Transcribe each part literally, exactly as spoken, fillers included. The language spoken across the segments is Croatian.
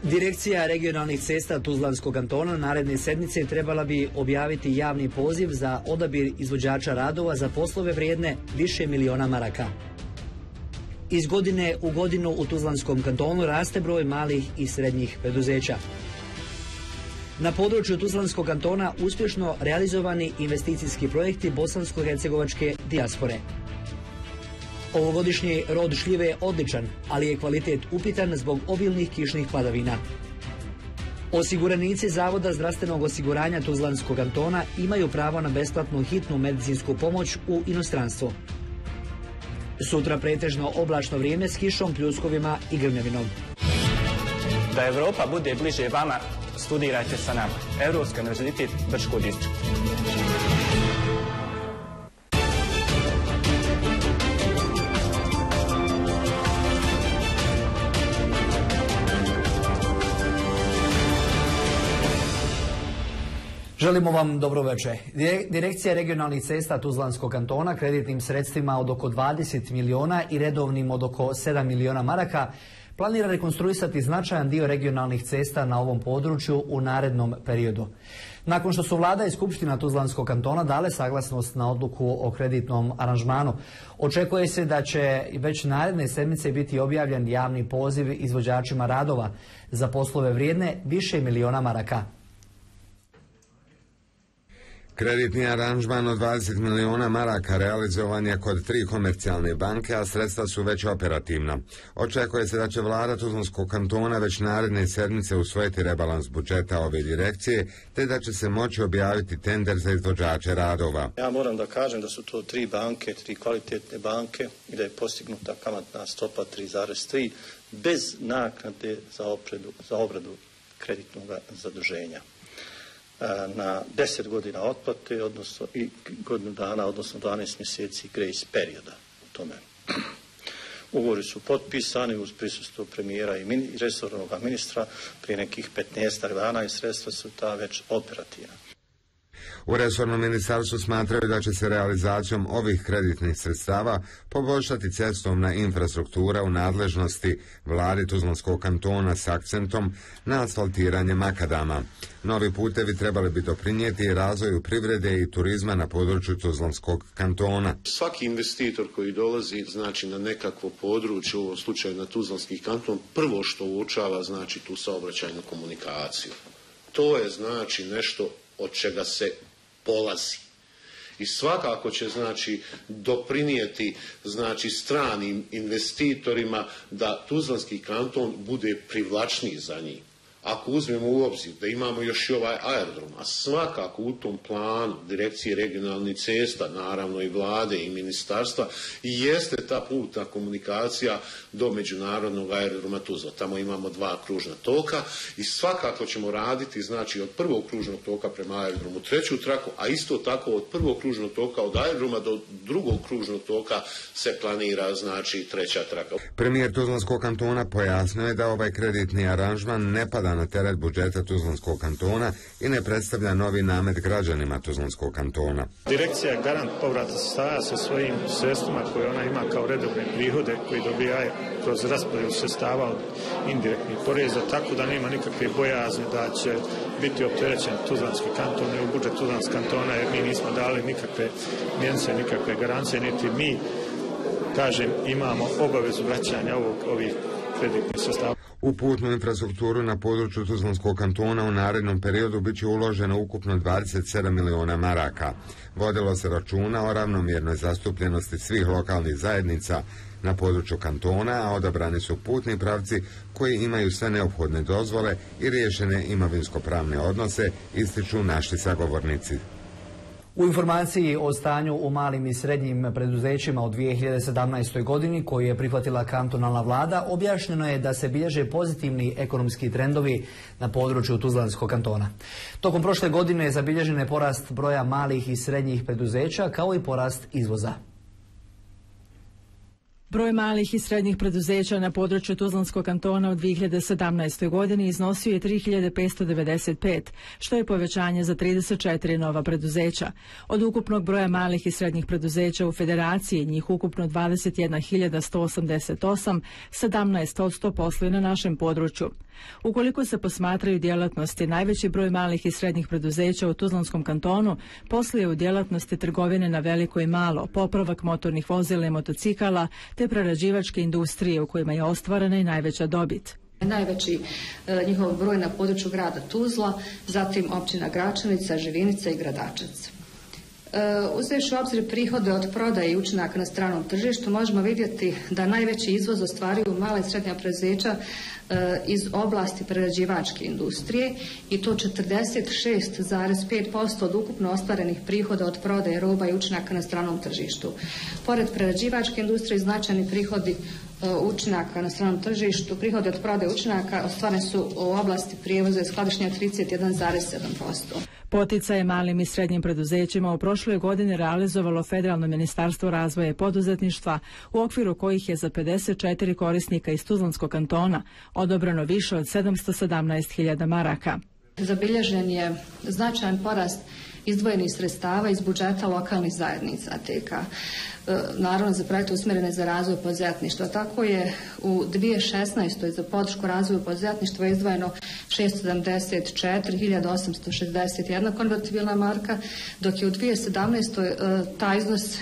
Direkcija regionalnih cesta Tuzlanskog kantona naredne sedmice trebala bi objaviti javni poziv za odabir izvođača radova za poslove vrijedne više miliona maraka. Iz godine u godinu u Tuzlanskom kantonu raste broj malih i srednjih preduzeća. Na području Tuzlanskog kantona uspješno realizovani investicijski projekti bosansko-hercegovačke dijaspore. Ovogodišnji rod šljive je odličan, ali je kvalitet upitan zbog obilnih kišnih padavina. Osiguranici Zavoda zdravstvenog osiguranja Tuzlanskog kantona imaju pravo na besplatnu hitnu medicinsku pomoć u inostranstvu. Sutra pretežno oblačno vrijeme s kišom, pljuskovima i grmljavinom. Da Evropa bude bliže vama, studirajte sa nama. Evropski univerzitet Brčko distrikt. Želimo vam dobro večer. Direkcija regionalnih cesta Tuzlanskog kantona kreditnim sredstvima od oko dvadeset miliona i redovnim od oko sedam miliona maraka planira rekonstruisati značajan dio regionalnih cesta na ovom području u narednom periodu. Nakon što su vlada i skupština Tuzlanskog kantona dale saglasnost na odluku o kreditnom aranžmanu, očekuje se da će već naredne sedmice biti objavljen javni poziv izvođačima radova za poslove vrijedne više miliona maraka. Kreditni aranžman od dvadeset miliona maraka realizovan je kod tri komercijalne banke, a sredstva su već operativna. Očekuje se da će vlada Tuzlanskog kantona već naredne sedmice usvojiti rebalans budžeta ove direkcije, te da će se moći objaviti tender za izvođače radova. Ja moram da kažem da su to tri banke, tri kvalitetne banke i da je postignuta kamatna stopa tri zarez tri bez naknade za, opredu, za obradu kreditnog zaduženja na deset godina otplate, odnosno i godinu dana, odnosno dvanaest mjeseci grace perioda u tome. Ugovori su potpisani uz prisustvo premijera i resornog ministra prije nekih petnaestak dana i sredstva su ta već operativna. U resornom ministarstvu smatraju da će se realizacijom ovih kreditnih sredstava poboljšati cestovna infrastruktura u nadležnosti vladi Tuzlanskog kantona s akcentom na asfaltiranje makadama. Novi putevi trebali bi doprinijeti razvoju privrede i turizma na području Tuzlanskog kantona. Svaki investitor koji dolazi znači na nekakvo područje, u ovom slučaju na Tuzlanski kanton, prvo što uočava znači tu saobraćajnu komunikaciju. To je znači nešto od čega se polazi. I svakako će znači doprinijeti znači stranim investitorima da Tuzlanski kanton bude privlačniji za njih. Ako uzmemo u obzir da imamo još i ovaj aerodrom, a svakako u tom planu direkcije regionalnih cesta, naravno i vlade i ministarstva, jeste ta putna komunikacija do međunarodnog aerodroma Tuzla. Tamo imamo dva kružna toka i svakako ćemo raditi znači od prvog kružnog toka prema aerodromu treću traku, a isto tako od prvog kružnog toka od aerodroma do drugog kružnog toka se planira znači treća traka. Premijer Tuzlanskog kantona pojasnio je da ovaj kreditni aranžman ne pada na teret budžeta Tuzlanskog kantona i ne predstavlja novi namet građanima Tuzlanskog kantona. Direkcija je garant povrata sredstava sa svojim sredstvima koje ona ima kao redovne prihode koji dobija kroz raspodjelu sredstava od indirektnih poreza, tako da nema nikakve bojazni da će biti opterećen Tuzlanski kanton i u budžet Tuzlanskog kantona, jer mi nismo dali nikakve mjenice, nikakve garancije, niti mi, kažem, imamo obavezu vraćanja ovog, ovih kreditnih sredstava. U putnu infrastrukturu na području Tuzlanskog kantona u narednom periodu bit će uloženo ukupno dvadeset sedam miliona maraka. Vodilo se računa o ravnomjernoj zastupljenosti svih lokalnih zajednica na području kantona, a odabrani su putni pravci koji imaju sve neophodne dozvole i riješene imovinsko-pravne odnose, ističu naši sagovornici. U informaciji o stanju u malim i srednjim preduzećima u dvije hiljade sedamnaestoj. godini koju je prihvatila kantonalna vlada, objašnjeno je da se bilježe pozitivni ekonomski trendovi na području Tuzlanskog kantona. Tokom prošle godine zabilježen je porast broja malih i srednjih preduzeća kao i porast izvoza. Broj malih i srednjih preduzeća na području Tuzlanskog kantona u dvije hiljade sedamnaestoj. godini iznosio je tri hiljade petsto devedeset pet, što je povećanje za trideset četiri nova preduzeća. Od ukupnog broja malih i srednjih preduzeća u Federaciji, njih ukupno dvadeset jedna hiljada sto osamdeset osam, sedamnaest posto posluje na našem području. Ukoliko se posmatraju djelatnosti, najveći broj malih i srednjih preduzeća u Tuzlanskom kantonu posluje u djelatnosti trgovine na veliko i malo, popravak motornih vozila i motocikala, te prerađivačke industrije u kojima je ostvarena i najveća dobit. Najveći e, njihov broj na području grada Tuzla, zatim općina Gračanica, Živinica i Gradačac. E, uzevši u obzir prihode od prodaje i učinaka na stranom tržištu, možemo vidjeti da najveći izvoz ostvaruju male i srednja preduzeća e, iz oblasti prerađivačke industrije i to četrdeset šest zarez pet posto od ukupno ostvarenih prihoda od prodaje roba i učinaka na stranom tržištu. Pored prerađivačke industrije, značajni prihodi učinaka na stranom tržištu, prihodi od prodaje učinaka ostvareni su u oblasti prijevoza i skladištenja trideset jedan zarez sedam posto. Poticaje malim i srednjim preduzećima u prošloj godini realizovalo Federalno ministarstvo razvoja i poduzetništva, u okviru kojih je za pedeset četiri korisnika iz Tuzlanskog kantona odobreno više od sedamsto sedamnaest hiljada maraka. Zabilježen je značajan porast izdvojenih sredstava iz budžeta lokalnih zajednica T K, naravno za projekte usmjerene za razvoj poduzetništva. Tako je u dvije hiljade šesnaestoj. za podršku razvoju poduzetništva izdvojeno šesto sedamdeset četiri hiljade osamsto šezdeset jedna konvertibilna marka, dok je u dvije hiljade sedamnaestoj. taj iznos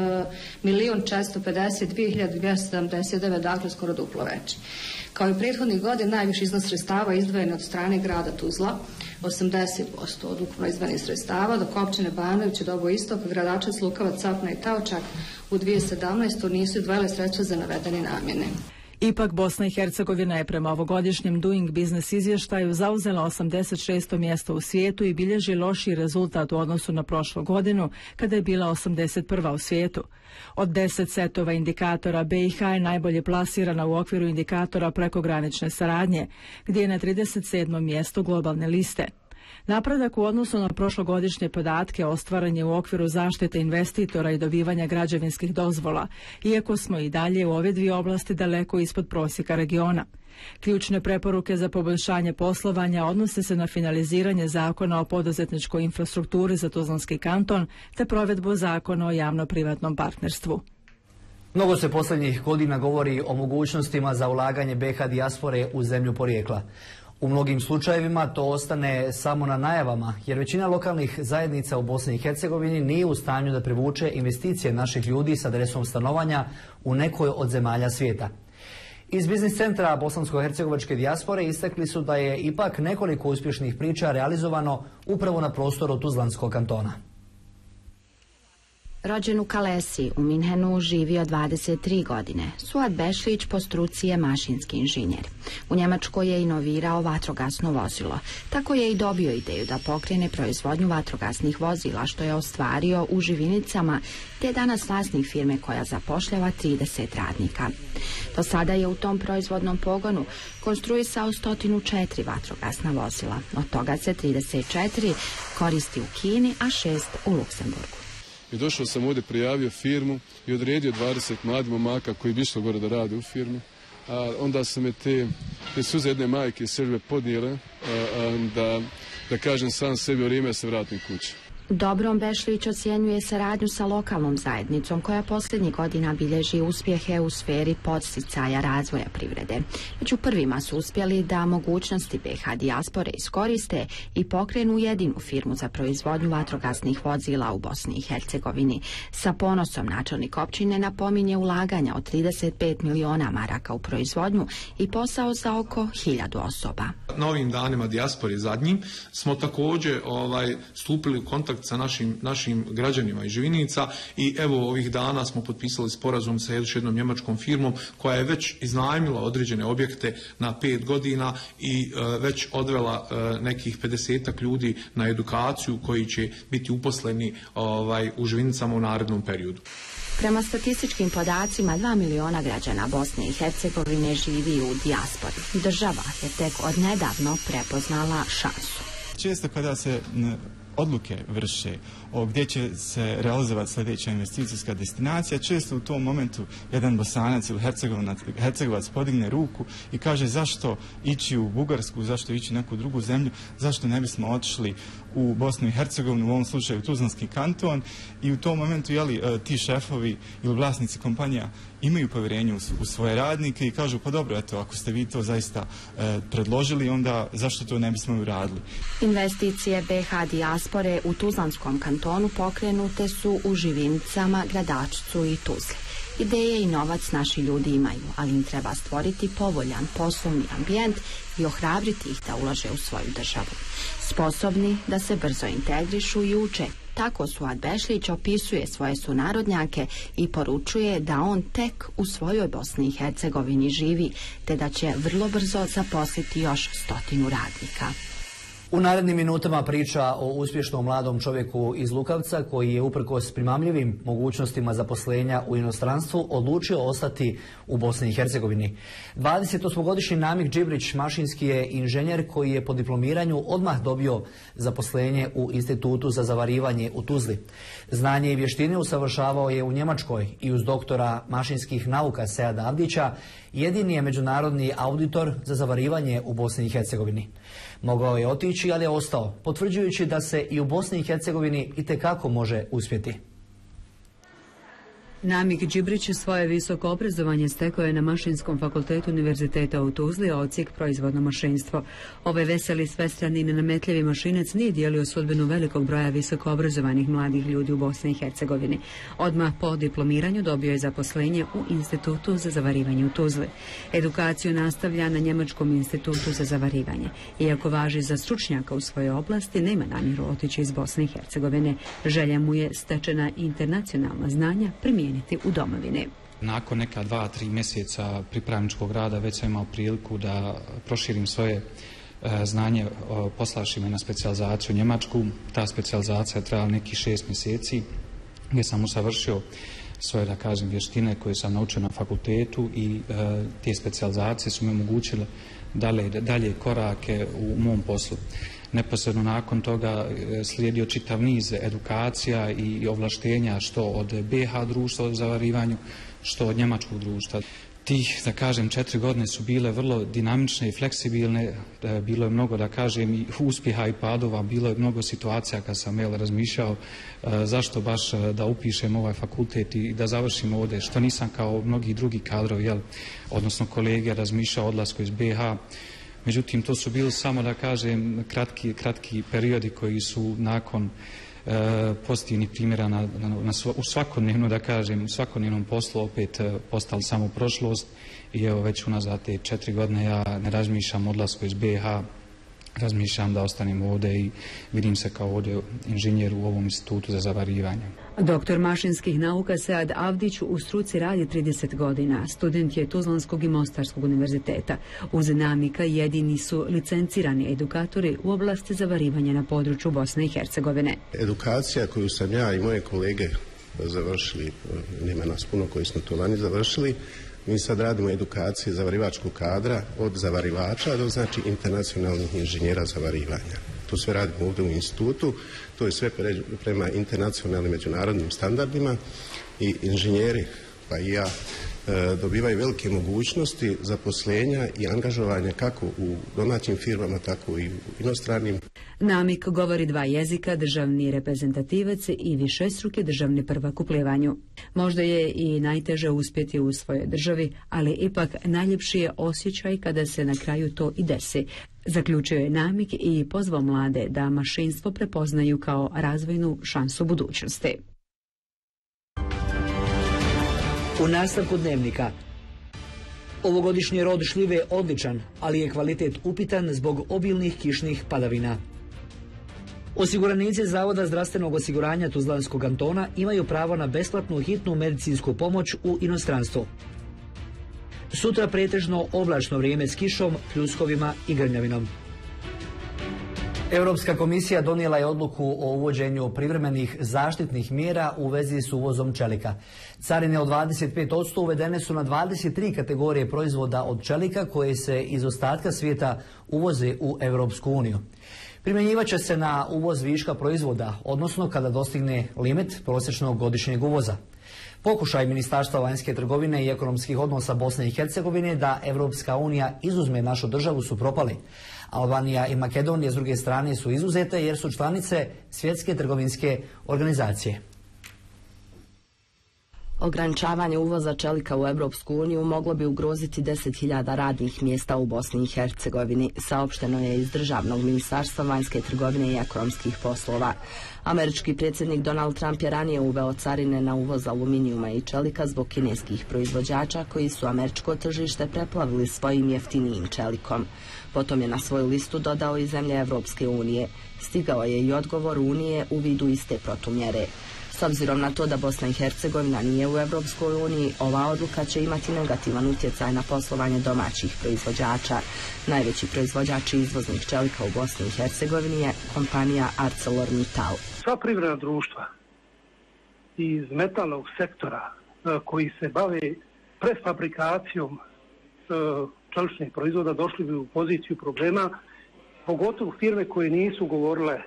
milion četiristo pedeset dvije hiljade dvjesto sedamdeset devet, dakle skoro duplo veći. Kao i prethodnih godina, najviši iznos sredstava izdvojen od strane grada Tuzla, osamdeset posto od ukupno izdvojenih sredstava, dok općine Banović, Dobo Istok, Gradačac, Lukavac, Sapna i Taučak u dvije hiljade sedamnaestoj. nisu izdvojile sredstva za navedene namjene. Ipak Bosna i Hercegovina je prema ovogodišnjem Doing Business izvještaju zauzela osamdeset šesto mjesto u svijetu i bilježi lošiji rezultat u odnosu na prošlu godinu, kada je bila osamdeset prva u svijetu. Od deset setova indikatora, B i H je najbolje plasirana u okviru indikatora prekogranične saradnje, gdje je na trideset sedmom mjestu globalne liste. Napredak u odnosu na prošlogodišnje podatke ostvaren je u okviru zaštite investitora i dobivanja građevinskih dozvola, iako smo i dalje u ove dvije oblasti daleko ispod prosjeka regiona. Ključne preporuke za poboljšanje poslovanja odnose se na finaliziranje zakona o poduzetničkoj infrastrukturi za Tuzlanski kanton te provedbu zakona o javno-privatnom partnerstvu. Mnogo se posljednjih godina govori o mogućnostima za ulaganje B H dijaspore u zemlju porijekla. U mnogim slučajevima to ostane samo na najavama, jer većina lokalnih zajednica u Bosni i Hercegovini nije u stanju da privuče investicije naših ljudi s adresom stanovanja u nekoj od zemalja svijeta. Iz biznis centra bosansko-hercegovačke dijaspore istakli su da je ipak nekoliko uspješnih priča realizovano upravo na prostoru Tuzlanskog kantona. Rođen u Kalesi, u Minhenu živio dvadeset tri godine. Suad Bešlić po struci je mašinski inženjer. U Njemačkoj je inovirao vatrogasno vozilo. Tako je i dobio ideju da pokrene proizvodnju vatrogasnih vozila, što je ostvario u Živinicama, te je danas vlasnik firme koja zapošljava trideset radnika. Do sada je u tom proizvodnom pogonu konstruisao sto četiri vatrogasna vozila. Od toga se trideset četiri koristi u Kini, a šest u Luksemburgu. I došao sam ovdje, prijavio firmu i odredio dvadeset mladih momaka koji bi išlo gore da rade u firmi. A onda su me te, te suze jedne majke iz Srbije podnijele a, a, da, da kažem sam sebi u vrijeme se vratim kući. Dobrom Bešlić ocjenjuje saradnju sa lokalnom zajednicom koja posljednjih godina bilježi uspjehe u sferi podsticaja razvoja privrede. Među prvima su uspjeli da mogućnosti B H dijaspore iskoriste i pokrenu jedinu firmu za proizvodnju vatrogasnih vozila u Bosni i Hercegovini. Sa ponosom načelnik općine napominje ulaganja od trideset pet miliona maraka u proizvodnju i posao za oko hiljadu osoba. Na ovim danima dijaspore zadnjim smo također ovaj, stupili u kontakt sa našim, našim građanima iz Živinica i evo ovih dana smo potpisali sporazum sa još jednom njemačkom firmom koja je već iznajmila određene objekte na pet godina i e, već odvela e, nekih pedesetak ljudi na edukaciju koji će biti uposleni ovaj, u Živinicama u narednom periodu. Prema statističkim podacima, dva miliona građana Bosne i Hercegovine živi u dijaspori. Država je tek odnedavno prepoznala šansu. Često kada se odluke vrše o gdje će se realizovati sljedeća investicijska destinacija, često u tom momentu jedan Bosanac ili Hercegovac podigne ruku i kaže zašto ići u Bugarsku, zašto ići u neku drugu zemlju, zašto ne bismo otišli u Bosnu i Hercegovinu, u ovom slučaju Tuzlanski kanton, i u tom momentu jeli, ti šefovi ili vlasnici kompanija imaju povjerenje u, u svoje radnike i kažu pa dobro, eto, ako ste vi to zaista e, predložili, onda zašto to ne bismo uradili. Investicije B H dijaspore u Tuzlanskom kantonu pokrenute su u Živinicama, Gradačcu i Tuzli. Ideje i novac naši ljudi imaju, ali im treba stvoriti povoljan poslovni ambijent i ohrabriti ih da ulaže u svoju državu. Sposobni da se brzo integrišu i uče. Tako Suad Bešlić opisuje svoje sunarodnjake i poručuje da on tek u svojoj Bosni i Hercegovini živi, te da će vrlo brzo zaposliti još stotinu radnika. U narednim minutama priča o uspješnom mladom čovjeku iz Lukavca koji je uprkos primamljivim mogućnostima zaposlenja u inostranstvu odlučio ostati u Bosni i Hercegovini. dvadesetosmogodišnji Namik Džibrić mašinski je inženjer koji je po diplomiranju odmah dobio zaposlenje u Institutu za zavarivanje u Tuzli. Znanje i vještine usavršavao je u Njemačkoj i uz doktora mašinskih nauka Seada Avdića jedini je međunarodni auditor za zavarivanje u Bosni i Hercegovini. Mogao je otići, ali je ostao, potvrđujući da se i u Bosni i Hercegovini itekako može uspjeti. Namik Džibrić svoje visoko obrazovanje stekao je na Mašinskom fakultetu Univerziteta u Tuzli, odsjek proizvodno mašinstvo. Ovaj veseli svestrani i nenametljivi mašinac nije dijelio sudbinu velikog broja visoko obrazovanih mladih ljudi u Bosni i Hercegovini. Odmah po diplomiranju dobio je zaposlenje u Institutu za zavarivanje u Tuzli. Edukaciju nastavlja na Njemačkom institutu za zavarivanje. Iako važi za stručnjaka u svojoj oblasti, nema namjeru otići iz Bosne i Hercegovine. Želja mu je stečena internacionalna znanja primijeniti u domovini. Nakon neka dva, tri mjeseca pripravničkog rada već sam imao priliku da proširim svoje e, znanje, poslavši me na specijalizaciju u Njemačku. Ta specijalizacija je trajala nekih šest mjeseci gdje sam usavršio svoje, da kažem, vještine koje sam naučio na fakultetu i e, te specijalizacije su mi omogućile dalje, dalje korake u mom poslu. Neposredno nakon toga slijedio čitav niz edukacija i ovlaštenja što od B H društva o zavarivanju, što od njemačkog društva. Tih, da kažem, četiri godine su bile vrlo dinamične i fleksibilne, bilo je mnogo, da kažem, i uspjeha i padova, bilo je mnogo situacija kad sam jel, razmišljao zašto baš da upišem ovaj fakultet i da završim ovdje, što nisam kao mnogi drugi kadrovi, jel, odnosno kolege, razmišljao o odlasku iz B H. Međutim, to su bili samo, da kažem, kratki, kratki periodi koji su nakon e, pozitivnih primjera na, na, na, u svakodnevno, da kažem, u svakodnevnom poslu opet e, postali samo prošlost i evo već unazad te četiri godine ja ne razmišljam o odlasku iz B H, razmišljam da ostanem ovdje i vidim se kao ovdje inženjer u ovom institutu za zavarivanje. Doktor mašinskih nauka Sead Avdić u struci radi trideset godina. Student je Tuzlanskog i Mostarskog univerziteta. Uz Namika jedini su licencirani edukatori u oblasti zavarivanja na području Bosne i Hercegovine. Edukacija koju sam ja i moje kolege završili, nema nas puno koji smo to lani završili, mi sad radimo edukacije zavarivačkog kadra od zavarivača do znači internacionalnih inženjera zavarivanja. To sve radimo ovdje u institutu, to je sve pre, prema internacionalnim međunarodnim standardima i inženjeri, pa i ja, e, dobivaju velike mogućnosti zaposlenja i angažovanja kako u domaćim firmama, tako i u inostranim. Namik govori dva jezika, državni reprezentativac i višestruki državni prvak u plivanju. Možda je i najteže uspjeti u svojoj državi, ali ipak najljepši je osjećaj kada se na kraju to i desi. Zaključio je Namik i pozvao mlade da mašinstvo prepoznaju kao razvojnu šansu budućnosti. U nastavku dnevnika. Ovogodišnji rod šljive je odličan, ali je kvalitet upitan zbog obilnih kišnih padavina. Osiguranici Zavoda zdravstvenog osiguranja Tuzlanskog kantona imaju pravo na besplatnu hitnu medicinsku pomoć u inostranstvu. Sutra pretežno oblačno vrijeme s kišom, pljuskovima i grmljavinom. Europska komisija donijela je odluku o uvođenju privremenih zaštitnih mjera u vezi s uvozom čelika. Carine od dvadeset pet posto uvedene su na dvadeset tri kategorije proizvoda od čelika koje se iz ostatka svijeta uvoze u Europsku uniju. Primjenjivaće se na uvoz viška proizvoda, odnosno kada dostigne limit prosječnog godišnjeg uvoza. Pokušaj Ministarstva vanjske trgovine i ekonomskih odnosa Bosne i Hercegovine da Evropska unija izuzme našu državu su propali. Albanija i Makedonija s druge strane su izuzete jer su članice Svjetske trgovinske organizacije. Ograničavanje uvoza čelika u Evropsku uniju moglo bi ugroziti deset hiljada radnih mjesta u Bosni i Hercegovini, saopšteno je iz Državnog ministarstva vanjske trgovine i ekonomskih poslova. Američki predsjednik Donald Trump je ranije uveo carine na uvoz aluminijuma i čelika zbog kineskih proizvođača koji su američko tržište preplavili svojim jeftinijim čelikom. Potom je na svoju listu dodao i zemlje Evropske unije. Stigao je i odgovor Unije u vidu iste protumjere. S obzirom na to da Bosna i Hercegovina nije u Evropskoj uniji, ova odluka će imati negativan utjecaj na poslovanje domaćih proizvođača. Najveći proizvođač i izvoznik čelika u Bosni i Hercegovini je kompanija ArcelorMittal. Sva privredna društva iz metalnog sektora koji se bave prefabrikacijom čeličnih proizvoda došli bi u poziciju problema, pogotovo firme koje nisu ugovorile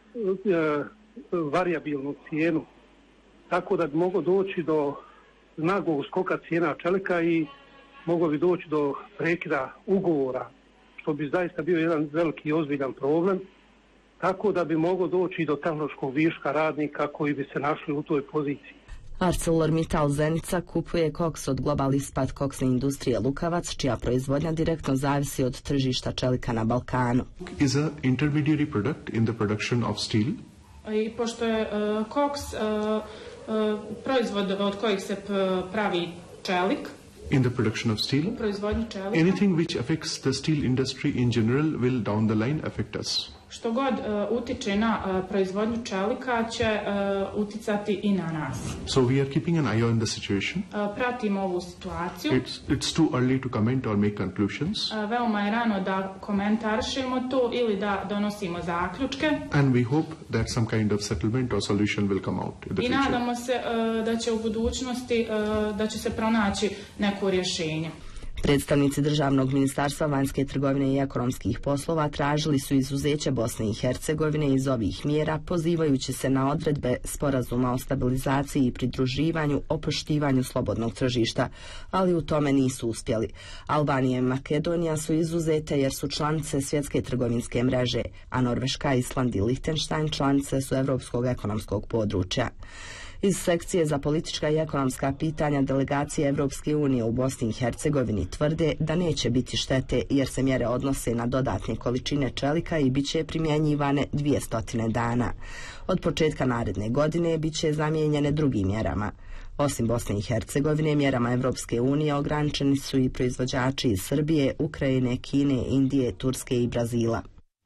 varijabilnu cijenu, tako da bi moglo doći do naglog skoka cijena čelika i moglo bi doći do prekida ugovora, što bi zaista bio jedan veliki i ozbiljan problem, tako da bi moglo doći do tehnološkog viška radnika koji bi se našli u toj poziciji. ArcelorMittal Zenica kupuje koks od Global Ispat koksne industrije Lukavac, čija proizvodnja direktno zavisi od tržišta čelika na Balkanu. Is a intermediary product in the production of steel. I pošto je uh, koks uh, uh, proizvod od kojih se pravi čelik, in the production of steel, proizvodnji čelika, anything which affects the steel industry in general will down the line affect us. Što god uh, utiče na uh, proizvodnju čelika će uh, uticati i na nas. So we are keeping an eye on the situation. Uh, pratimo ovu situaciju. It's, it's too early to comment or make conclusions. Uh, veoma je rano da komentarišemo to ili da donosimo zaključke. And we hope that some kind of settlement or solution will come out in the I future. nadamo se uh, da će u budućnosti uh, da će se pronaći neko rješenje. Predstavnici Državnog ministarstva vanjske trgovine i ekonomskih poslova tražili su izuzeće Bosne i Hercegovine iz ovih mjera, pozivajući se na odredbe Sporazuma o stabilizaciji i pridruživanju o poštivanju slobodnog tržišta, ali u tome nisu uspjeli. Albanija i Makedonija su izuzete jer su članice Svjetske trgovinske mreže, a Norveška, Island i Lichtenstein članice su Europskog ekonomskog područja. Iz sekcije za politička i ekonomska pitanja delegacije Evropske unije u Bosni i Hercegovini tvrde da neće biti štete jer se mjere odnose na dodatne količine čelika i bit će primjenjivane dvjesto dana. Od početka naredne godine bit će zamijenjene drugim mjerama. Osim Bosne i Hercegovine, mjerama Evropske unije ograničeni su i proizvođači iz Srbije, Ukrajine, Kine, Indije, Turske i Brazila.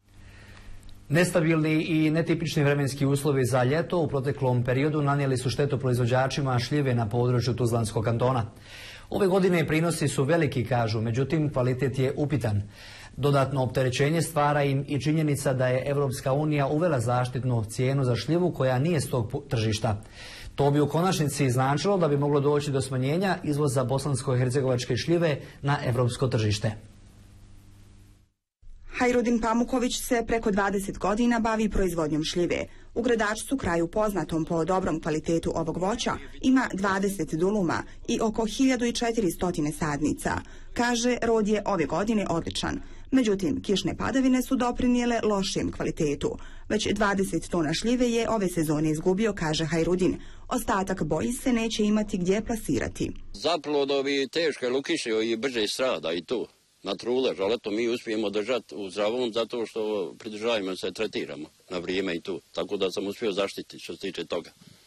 Nestabilni i netipični vremenski uslovi za ljeto u proteklom periodu nanijeli su štetu proizvođačima šljive na području Tuzlanskog kantona. Ove godine prinosi su veliki, kažu, međutim kvalitet je upitan. Dodatno opterećenje stvara im i činjenica da je Evropska unija uvela zaštitnu cijenu za šljivu koja nije s tog tržišta. To bi u konačnici značilo da bi moglo doći do smanjenja izvoza bosansko-hercegovačke šljive na evropsko tržište. Hajrudin Pamuković se preko dvadeset godina bavi proizvodnjom šljive. U Gradačcu, kraju poznatom po dobrom kvalitetu ovog voća, ima dvadeset duluma i oko hiljadu četiristo sadnica. Kaže, rod je ove godine odličan. Međutim, kišne padavine su doprinijele lošijem kvalitetu. Već dvadeset tona šljive je ove sezone izgubio, kaže Hajrudin. Ostatak, boji se, neće imati gdje plasirati. Zaplodovi teške lukiše i brže strada i to. Na trulež, ali to mi uspijemo držati u zdravom zato što pridržavamo se, tretiramo na vrijeme i tu. Tako da sam uspio zaštiti što se tiče toga.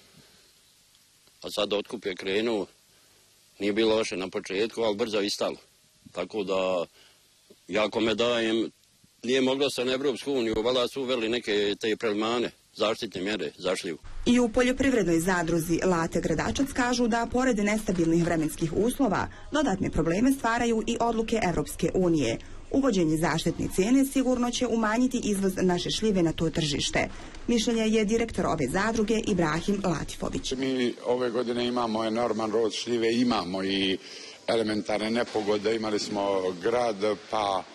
A sad otkup je krenuo, nije bilo loše na početku, ali brzo je stalo. Tako da, jako me dajem, nije moglo se na Evropsku uniju, valjda su uveli neke te prelmane, zaštitne mjere za šljivu. I u poljoprivrednoj zadruzi Late Gradačac kažu da pored nestabilnih vremenskih uslova dodatne probleme stvaraju i odluke Evropske unije. Uvođenje zaštitne cijene sigurno će umanjiti izvoz naše šljive na to tržište. Mišljenje je direktor ove zadruge Ibrahim Latifović. Mi ove godine imamo enorman rod šljive, imamo i elementarne nepogode, imali smo grad, pa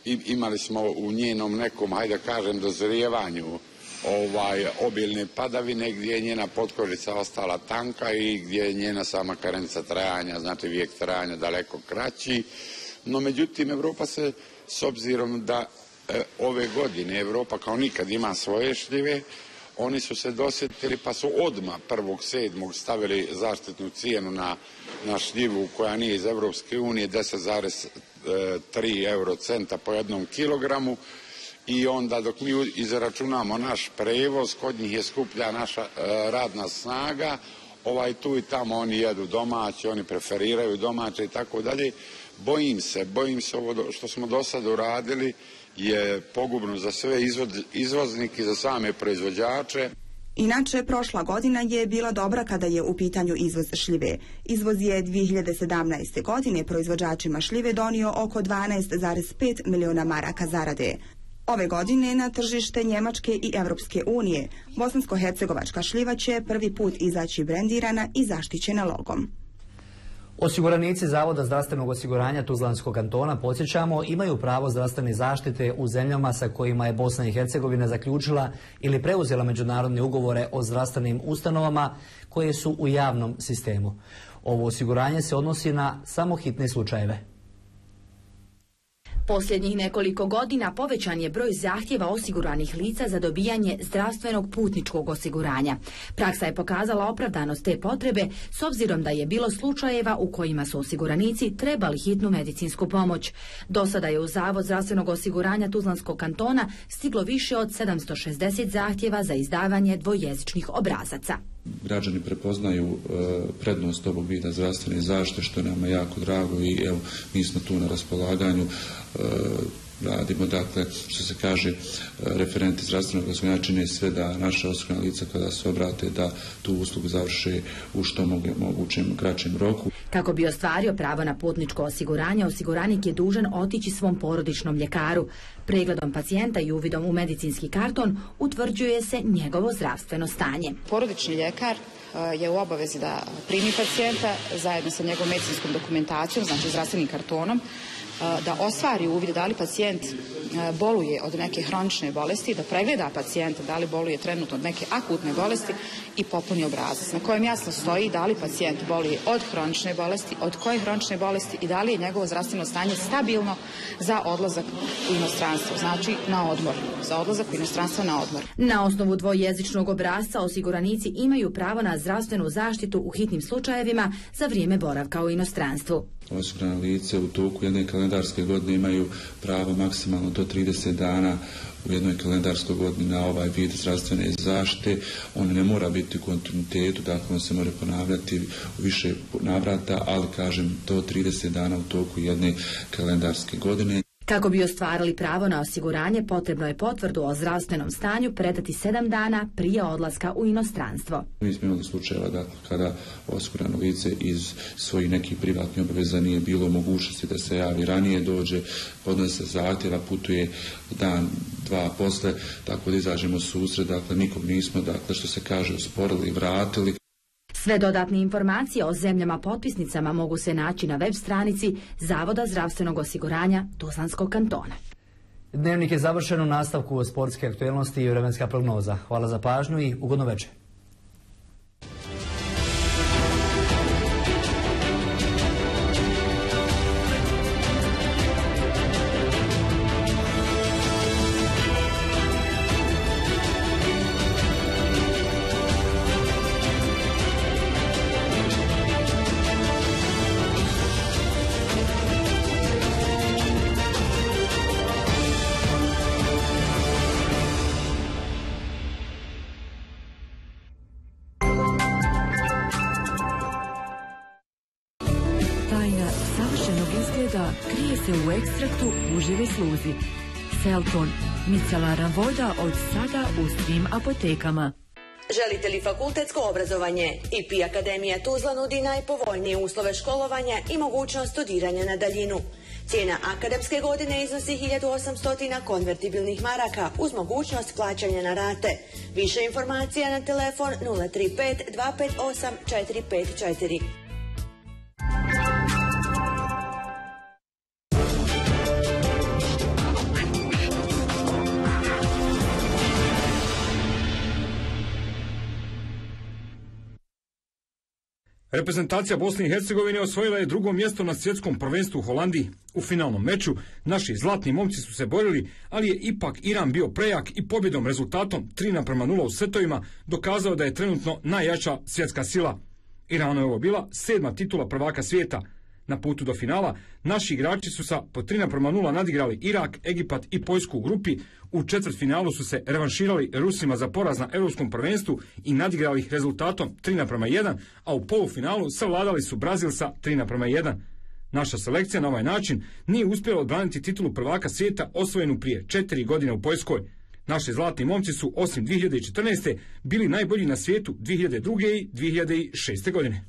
i, imali smo u njenom nekom, hajde kažem, dozrijevanju ovaj, obilne padavine gdje je njena potkožica ostala tanka i gdje je njena sama karenca trajanja, znači vijek trajanja daleko kraći. No međutim, Europa se, s obzirom da e, ove godine Europa kao nikad ima svoje šljive, oni su se dosjetili pa su odmah prvog sedmog stavili zaštitnu cijenu na, na šljivu koja nije iz Europske unije deset zarez tri eurocenta po jednom kilogramu i onda dok mi izračunamo naš prevoz, kod njih je skuplja naša e, radna snaga, ovaj tu i tamo oni jedu domaće, oni preferiraju domaće i tako dalje. Bojim se, bojim se ovo što smo do sada uradili je pogubno za sve izvoz, izvoznike i za same proizvođače. Inače, prošla godina je bila dobra kada je u pitanju izvoz šljive. Izvoz je dvije hiljade sedamnaeste. godine proizvođačima šljive donio oko dvanaest zarez pet miliona maraka zarade. Ove godine na tržište Njemačke i Europske unije bosansko-hercegovačka šljiva će prvi put izaći brendirana i zaštićena logom. Osiguranici Zavoda zdravstvenog osiguranja Tuzlanskog kantona, podsjećamo, imaju pravo zdravstvene zaštite u zemljama sa kojima je Bosna i Hercegovina zaključila ili preuzela međunarodne ugovore o zdravstvenim ustanovama koje su u javnom sistemu. Ovo osiguranje se odnosi na samo hitne slučajeve. Posljednjih nekoliko godina povećan je broj zahtjeva osiguranih lica za dobijanje zdravstvenog putničkog osiguranja. Praksa je pokazala opravdanost te potrebe s obzirom da je bilo slučajeva u kojima su osiguranici trebali hitnu medicinsku pomoć. Do sada je u Zavod zdravstvenog osiguranja Tuzlanskog kantona stiglo više od sedamsto šezdeset zahtjeva za izdavanje dvojezičnih obrazaca. Građani prepoznaju e, prednost ovog vida zdravstvene zaštite, što je nama jako drago i evo, mi smo tu na raspolaganju. E, radimo, dakle, što se kaže, referenti zdravstvenog osiguranja čine sve da naša osigurana lica kada se obrate da tu uslugu završe u što mogućem kraćem roku. Kako bi ostvario pravo na putničko osiguranje, osiguranik je dužan otići svom porodičnom ljekaru. Pregledom pacijenta i uvidom u medicinski karton utvrđuje se njegovo zdravstveno stanje. Porodični ljekar je u obavezi da primi pacijenta zajedno sa njegovom medicinskom dokumentacijom, znači zdravstvenim kartonom, da ostvari uvid da li pacijent boluje od neke hronične bolesti, da pregleda pacijenta da li boluje trenutno od neke akutne bolesti i popuni obrazac na kojem jasno stoji da li pacijent boluje od hronične bolesti, od koje hronične bolesti i da li je njegovo zdravstveno stanje stabilno za odlazak u inostranstvo, znači na odmor, za odlazak u inostranstvo na odmor. Na osnovu dvojezičnog obrasca osiguranici imaju pravo na zdravstvenu zaštitu u hitnim slučajevima za vrijeme boravka u inostranstvu. Osigurana lice u toku jedne kalendarske godine imaju pravo maksimalno do trideset dana u jednoj kalendarskoj godini na ovaj vid zdravstvene zaštite. On ne mora biti u kontinuitetu, dakle on se može ponavljati u više navrata, ali kažem do trideset dana u toku jedne kalendarske godine. Kako bi ostvarili pravo na osiguranje, potrebno je potvrdu o zdravstvenom stanju predati sedam dana prije odlaska u inostranstvo. Mi smo imali slučajeva dakle, kada osigurano lice iz svojih nekih privatnih obaveza nije bilo mogućnosti da se javi ranije, dođe, podnese zahtjeva, putuje dan, dva posle, tako da izađemo susret, dakle nikog nismo, dakle što se kaže, usporili i vratili. Sve dodatne informacije o zemljama potpisnicama mogu se naći na web stranici Zavoda zdravstvenog osiguranja Tuzlanskog kantona. Dnevnik je završen, u nastavku sportske aktualnosti i vremenska prognoza. Hvala za pažnju i ugodno večer. Krije se u ekstraktu užive sluzi. Selton, micelarna voda od sada u svim apotekama. Želite li fakultetsko obrazovanje? I P Akademija Tuzla nudi najpovoljnije uslove školovanja i mogućnost studiranja na daljinu. Cijena akademske godine iznosi hiljadu osamsto konvertibilnih maraka uz mogućnost plaćanja na rate. Više informacija na telefon nula tri pet dva pet osam četiri pet četiri. Reprezentacija Bosne i Hercegovine osvojila je drugo mjesto na svjetskom prvenstvu u Holandiji. U finalnom meču naši zlatni momci su se borili, ali je ipak Iran bio prejak i pobjedom rezultatom tri naprema nula u setovima dokazao da je trenutno najjača svjetska sila. Iranu je ovo bila sedma titula prvaka svijeta. Na putu do finala naši igrači su sa po tri naprema nula nadigrali Irak, Egipat i Poljsku u grupi. U četvrtfinalu su se revanširali Rusima za poraz na Europskom prvenstvu i nadigrali ih rezultatom tri naprema jedan, a u polufinalu savladali su Brazil sa tri naprema jedan. Naša selekcija na ovaj način nije uspjela odbraniti titulu prvaka svijeta osvojenu prije četiri godine u Poljskoj. Naši zlatni momci su osim dvije hiljade četrnaeste. bili najbolji na svijetu dvije hiljade druge. i dvije hiljade šeste. godine.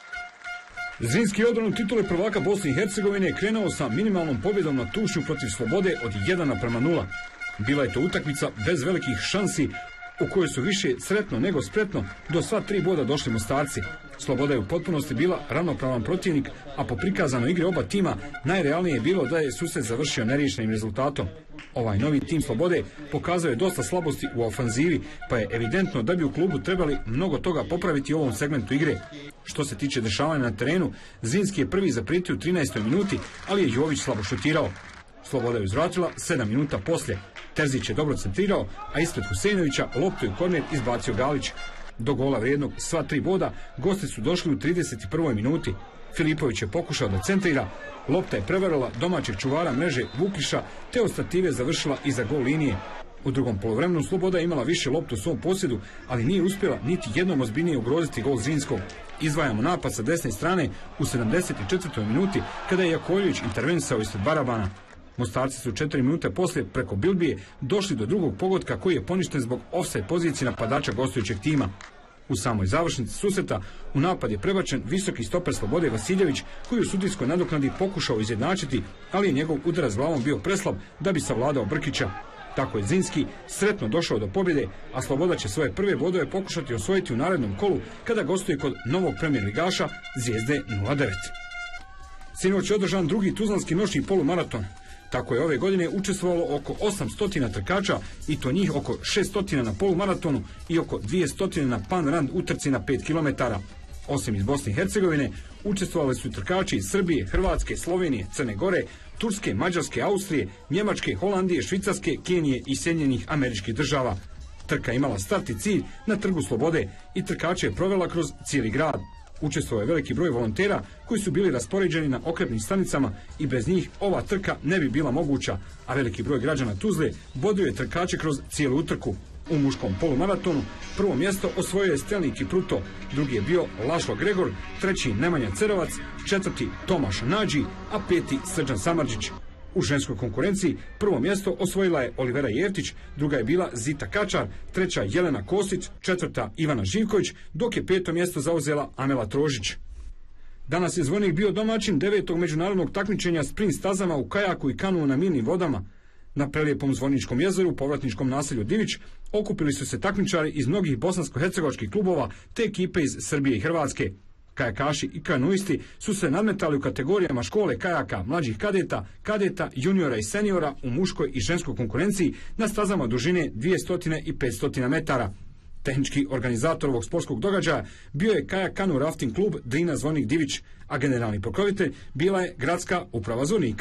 Zrinski je odbranu titule prvaka Bosne i Hercegovine krenuo sa minimalnom pobjedom na Tušnju protiv Slobode od jedan naprema nula. Bila je to utakmica bez velikih šansi u kojoj su više sretno nego spretno do sva tri boda došli Mostarci. Sloboda je u potpunosti bila ravnopravan protivnik, a po prikazanoj igri oba tima najrealnije je bilo da je susret završio neriješenim rezultatom. Ovaj novi tim Slobode pokazao je dosta slabosti u ofanzivi, pa je evidentno da bi u klubu trebali mnogo toga popraviti u ovom segmentu igre. Što se tiče dešavanja na terenu, Zrinski je prvi zaprijetio u trinaestoj minuti, ali je Jović slabo šutirao. Sloboda je uzvratila sedam minuta poslije. Terzić je dobro centrirao, a ispred Husejnovića loptu je u korner izbacio Galić. Do gola vrijednog sva tri boda gosti su došli u trideset prvoj minuti. Filipović je pokušao da centrira, lopta je prevarila domaćeg čuvara mreže Vukiša, te od stative završila iza gol linije. U drugom poluvremenu Sloboda je imala više loptu u svom posjedu, ali nije uspjela niti jednom ozbiljnije ugroziti gol Zrinskog. Izdvajamo napad sa desne strane u sedamdeset četvrtoj minuti kada je Jakovljević intervenisao ispred Barabana. Mostarci su četiri minute poslije preko Bilbije došli do drugog pogotka koji je poništen zbog offside pozicije napadača gostujućeg tima. U samoj završnici susreta u napad je prebačen visoki stoper Slobode Vasiljević koji u sudijskoj nadoknadi pokušao izjednačiti, ali je njegov udarac glavom bio preslab da bi savladao Brkića. Tako je Zrinski sretno došao do pobjede, a Sloboda će svoje prve bodove pokušati osvojiti u narednom kolu kada gostuje kod novog premijer ligaša Zvijezde nula devet. Sinoć je održan drugi tuzlanski noćni polumaraton. Tako je ove godine učestvovalo oko osamsto trkača i to njih oko šesto na polumaratonu i oko dvjesto na pan rand utrci na pet kilometara. Osim iz Bosne i Hercegovine, učestvovali su trkači iz Srbije, Hrvatske, Slovenije, Crne Gore, Turske, Mađarske, Austrije, Njemačke, Holandije, Švicarske, Kenije i Sjedinjenih Američkih Država. Trka imala start i cilj na Trgu Slobode i trkače je provela kroz cijeli grad. Učestvovao je veliki broj volontera koji su bili raspoređeni na okrepnim stanicama i bez njih ova trka ne bi bila moguća, a veliki broj građana Tuzle bodio je trkače kroz cijelu utrku. U muškom polumaratonu prvo mjesto osvojio je Stelni Kipruto, drugi je bio Lašlo Gregor, treći Nemanja Cerovac, četvrti Tomaš Nađi, a peti Srđan Samardžić. U ženskoj konkurenciji prvo mjesto osvojila je Olivera Jeftić, druga je bila Zita Kačar, treća Jelena Kostić, četvrta Ivana Živković, dok je peto mjesto zauzela Amela Trožić. Danas je Zvornik bio domaćin devetog međunarodnog takmičenja sprint stazama u kajaku i kanuu na mirnim vodama. Na prelijepom Zvorničkom jezeru, povratničkom naselju Divić, okupili su se takmičari iz mnogih bosansko-hercegovačkih klubova te ekipe iz Srbije i Hrvatske. Kajakaši i kanuisti su se nadmetali u kategorijama škole kajaka mlađih kadeta, kadeta, juniora i seniora u muškoj i ženskoj konkurenciji na stazama dužine dvjesto i petsto metara. Tehnički organizator ovog sportskog događaja bio je kajak kanu rafting klub Drina Zvornik Divić, a generalni pokrovitelj bila je gradska uprava Zvornika.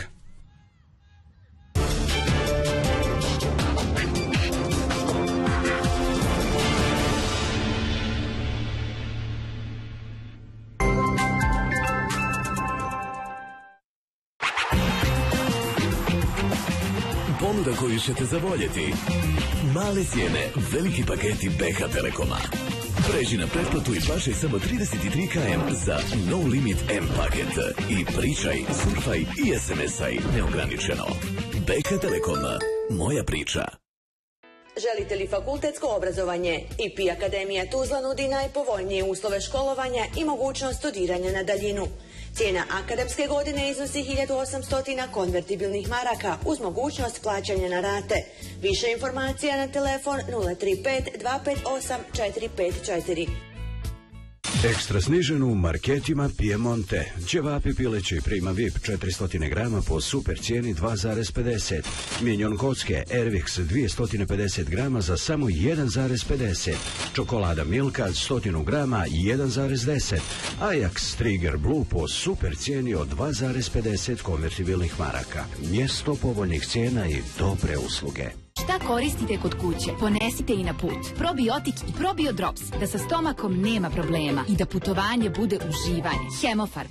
Ponuda koju ćete zavoljeti. Male cijene, veliki paketi B H Telekoma. Pređi na pretplatu i plaćaj samo trideset tri kilometara za No Limit M paket. I pričaj, surfaj i es em esaj neograničeno. B H Telekom, moja priča. Želite li fakultetsko obrazovanje? I P Akademija Tuzla nudi najpovoljnije uslove školovanja i mogućnost studiranja na daljinu. Cijena akademske godine iznosi hiljadu osamsto konvertibilnih maraka uz mogućnost plaćanja na rate. Više informacija na telefon nula tri pet dva pet osam četiri pet četiri. Ekstra sniženu u marketima Piemonte. Ćevapi pileći Prima V I P četiristo grama po super cijeni dva zarez pedeset. Minjon kocke Ervix dvjesto pedeset grama za samo jedan zarez pedeset. Čokolada Milka sto grama jedan zarez deset. Ajax Trigger Blue po super cijeni od dva zarez pedeset konvertibilnih maraka. Mjesto povoljnih cijena i dobre usluge. Šta koristite kod kuće? Ponesite i na put. Probiotik i Probio Drops. Da sa stomakom nema problema i da putovanje bude uživanje. Hemofarm.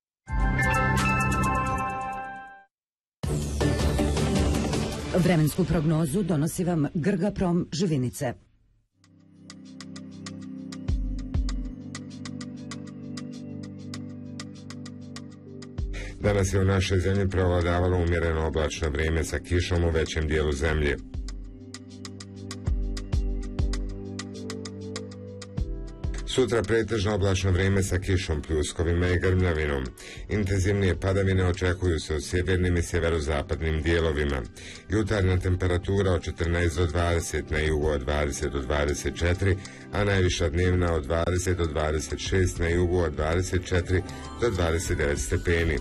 Vremensku prognozu donosi vam Grgaprom Živinice. Danas je u našoj zemlji prevladavalo umjereno oblačno vrijeme sa kišom u većem dijelu zemlje. Sutra pretežno oblačno vrijeme sa kišom, pljuskovima i grmljavinom. Intenzivnije padavine očekuju se u sjevernim i sjeverozapadnim dijelovima. Jutarnja temperatura od četrnaest do dvadeset, na jugu od dvadeset do dvadeset četiri, a najviša dnevna od dvadeset do dvadeset šest, na jugu od dvadeset četiri do dvadeset devet stepeni.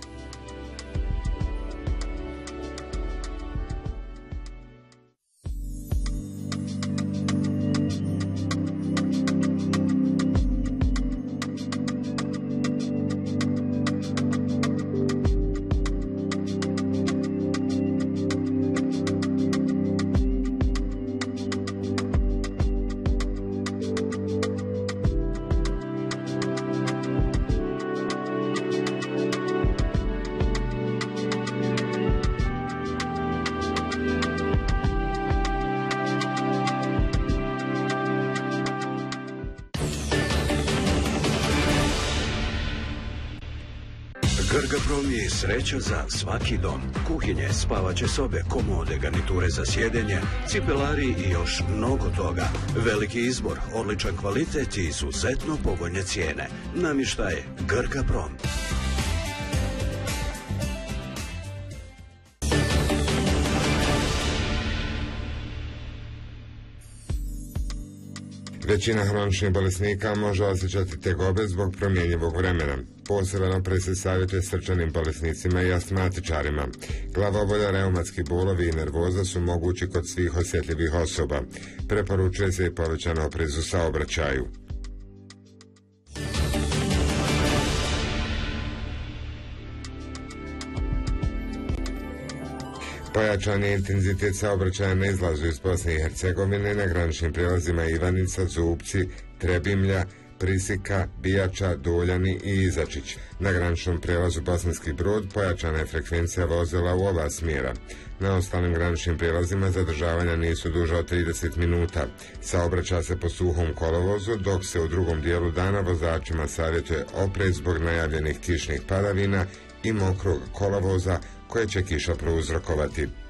Grgaprom je sreća za svaki dom. Kuhinje, spavaće sobe, komode, garniture za sjedenje, cipelari i još mnogo toga. Veliki izbor, odličan kvalitet i izuzetno povoljne cijene. Namještaj Grgaprom. Većina hroničnih bolesnika može osjećati tegobe zbog promjenjivog vremena. Posebno se savjetuje srčanim bolesnicima i astmatičarima. Glavobolja, reumatski bolovi i nervoza su mogući kod svih osjetljivih osoba. Preporučuje se i povećan oprez u saobraćaju. Pojačan je intenzitet saobraćaja na izlazu iz Bosne i Hercegovine na graničnim prijelazima Ivanica, Zubci, Trebimlja, Prisika, Bijača, Doljani i Izačić. Na graničnom prijelazu Bosanski Brod pojačana je frekvencija vozila u oba smjera. Na ostalim graničnim prijelazima zadržavanja nisu duže od trideset minuta. Saobraća se po suhom kolovozu, dok se u drugom dijelu dana vozačima savjetuje oprez zbog najavljenih kišnih padavina i mokrog kolovoza koje će kiša prouzrokovati.